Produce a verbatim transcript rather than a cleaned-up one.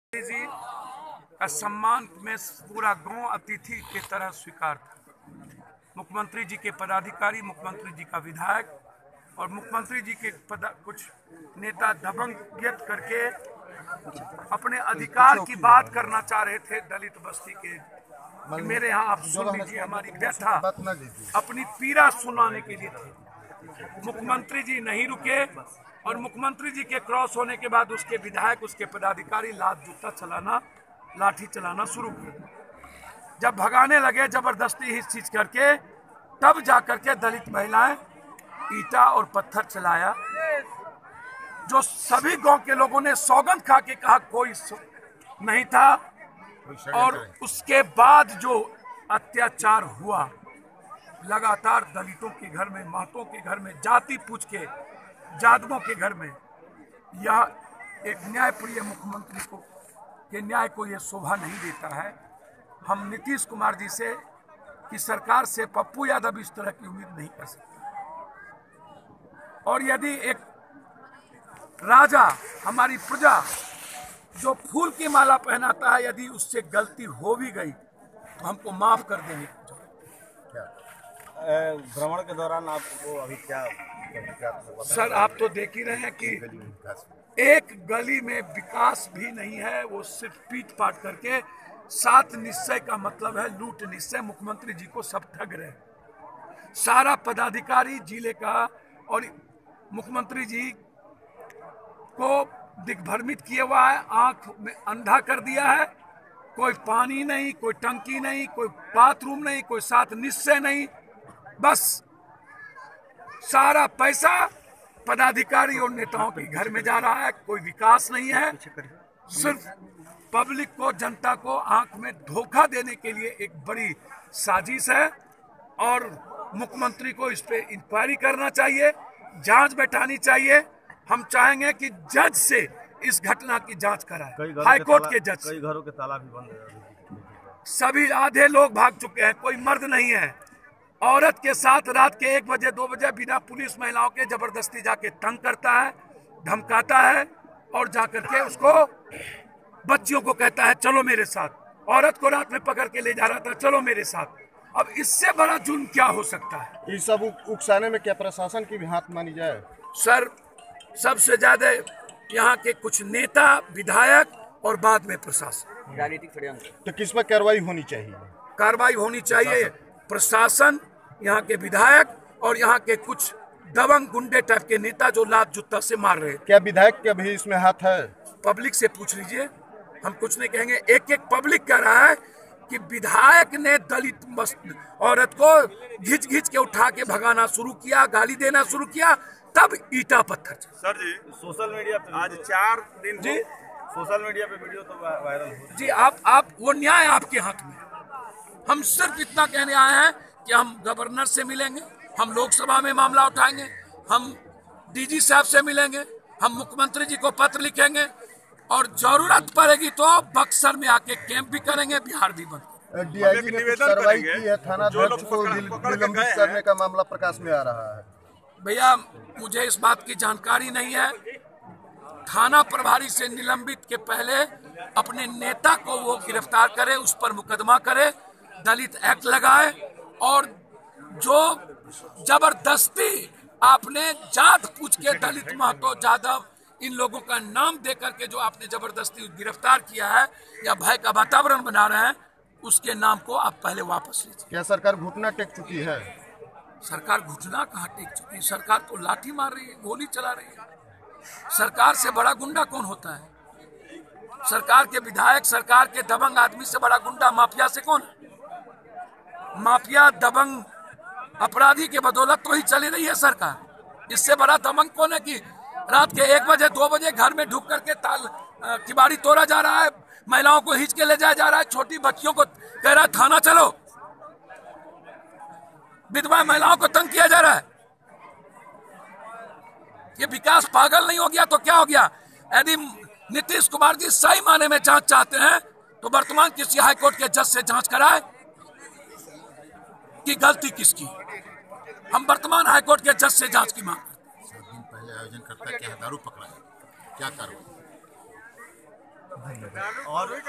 जी का सम्मान में पूरा गांव अतिथि की तरह स्वीकार था। मुख्यमंत्री जी के पदाधिकारी, मुख्यमंत्री जी का विधायक और मुख्यमंत्री जी के पद कुछ नेता दबंग व्यक्त करके अपने अधिकार की बात करना चाह रहे थे दलित बस्ती के। कि मेरे यहाँ आप सुन लीजिए, हमारी व्यथा अपनी पीड़ा सुनाने के लिए थी। मुख्यमंत्री जी नहीं रुके और मुख्यमंत्री जी के क्रॉस होने के बाद उसके विधायक, उसके पदाधिकारी लात जूता चलाना, लाठी चलाना शुरू किया। जब भगाने लगे जबरदस्ती हिच हिच करके, तब जाकर के दलित महिलाएं ईटा और पत्थर चलाया। जो सभी गांव के लोगों ने सौगंध खा के कहा कोई नहीं था। और उसके बाद जो अत्याचार हुआ, लगातार दलितों के घर में, महतों के घर में, जाति पूछ के, जादवों के घर में, यह एक न्यायप्रिय मुख्यमंत्री को के न्याय को यह शोभा नहीं देता है। हम नीतीश कुमार जी से की सरकार से पप्पू यादव इस तरह की उम्मीद नहीं कर सकते। और यदि एक राजा, हमारी प्रजा जो फूल की माला पहनाता है, यदि उससे गलती हो भी गई तो हमको माफ कर देंगे। क्या भ्रमण के दौरान आपको अभी क्या, क्या सर आप तो देख ही रहे हैं कि एक गली में विकास भी नहीं है। वो सिर्फ पीट पाट करके, सात निश्चय का मतलब है लूट निश्चय। मुख्यमंत्री जी को सब ठग रहे हैं। सारा पदाधिकारी जिले का और मुख्यमंत्री जी को दिग्भ्रमित किया हुआ है, आंख में अंधा कर दिया है। कोई पानी नहीं, कोई टंकी नहीं, कोई बाथरूम नहीं, कोई सात निश्चय नहीं। बस सारा पैसा पदाधिकारी और नेताओं के घर में जा रहा है। कोई विकास नहीं है। सिर्फ पब्लिक को, जनता को आंख में धोखा देने के लिए एक बड़ी साजिश है। और मुख्यमंत्री को इस पे इंक्वायरी करना चाहिए, जांच बैठानी चाहिए। हम चाहेंगे कि जज से इस घटना की जांच कराए, हाई कोर्ट के जज। कई घरों के ताला भी बंद है। सभी आधे लोग भाग चुके हैं, कोई मर्द नहीं है। औरत के साथ रात के एक बजे दो बजे बिना पुलिस महिलाओं के जबरदस्ती जाके तंग करता है, धमकाता है और जाकर के उसको, बच्चियों को कहता है चलो मेरे साथ। औरत को रात में पकड़ के ले जा रहा था, चलो मेरे साथ। अब इससे बड़ा जुल्म क्या हो सकता है? ये सब उकसाने में क्या प्रशासन की भी हाथ मानी जाए? सर सबसे ज्यादा यहाँ के कुछ नेता, विधायक और बाद में प्रशासन, राजनीतिक षड्यंत्र। तो किस पर कार्रवाई होनी चाहिए? कार्रवाई होनी चाहिए प्रशासन, यहाँ के विधायक और यहाँ के कुछ दबंग गुंडे टाइप के नेता जो लात जूता से मार रहे हैं। क्या विधायक का भी इसमें हाथ है? पब्लिक से पूछ लीजिए, हम कुछ नहीं कहेंगे। एक एक पब्लिक कह रहा है कि विधायक ने दलित औरत को घिच घिच के उठा के भगाना शुरू किया, गाली देना शुरू किया, तब ईटा पत्थर। सर जी सोशल मीडिया पे आज चार दिन जी सोशल मीडिया पे वीडियो तो वायरल हो जी। आप आप वो न्याय आपके हाथ में। हम सिर्फ इतना कहने आए हैं कि हम गवर्नर से मिलेंगे, हम लोकसभा में मामला उठाएंगे, हम डीजी साहब से मिलेंगे, हम मुख्यमंत्री जी को पत्र लिखेंगे और जरूरत पड़ेगी तो बक्सर में आके कैंप भी करेंगे, बिहार भी बंद। डीआईजी ने कार्रवाई की है, थाना अध्यक्ष को निलंबित करने का मामला प्रकाश में आ रहा है। भैया मुझे इस बात की जानकारी नहीं है। थाना प्रभारी से निलंबित के पहले अपने नेता को वो गिरफ्तार करे, उस पर मुकदमा करे, दलित एक्ट लगाए। और जो जबरदस्ती आपने जात पूछ के दलित, महतो, जादव, इन लोगों का नाम दे करके जो आपने जबरदस्ती गिरफ्तार किया है या भय का वातावरण बना रहे हैं, उसके नाम को आप पहले वापस लीजिए। क्या सरकार घुटना टेक चुकी है? सरकार घुटना कहाँ टेक चुकी है? सरकार तो लाठी मार रही है, गोली चला रही है। सरकार से बड़ा गुंडा कौन होता है? सरकार के विधायक, सरकार के दबंग आदमी से बड़ा गुंडा माफिया से कौन है? माफिया, दबंग, अपराधी के बदौलत तो ही चली रही है सरकार। इससे बड़ा दबंग कौन है कि रात के एक बजे दो बजे घर में ढुक करके ताल किबाड़ी तोड़ा जा रहा है, महिलाओं को हिंच के ले जाया जा रहा है, छोटी बच्चियों को कह रहा है थाना चलो, विधवा महिलाओं को तंग किया जा रहा है। ये विकास पागल नहीं हो गया तो क्या हो गया? यदि नीतीश कुमार जी सही माने में जांच चाहते हैं तो वर्तमान किसी हाईकोर्ट के जज से जांच कराए कि गलती किसकी। हम वर्तमान हाईकोर्ट के जज से जांच की मांग करते हैं। सात दिन पहले आयोजन करता क्या दारू पकड़ा है, क्या कार्रवाई? धन्यवाद। और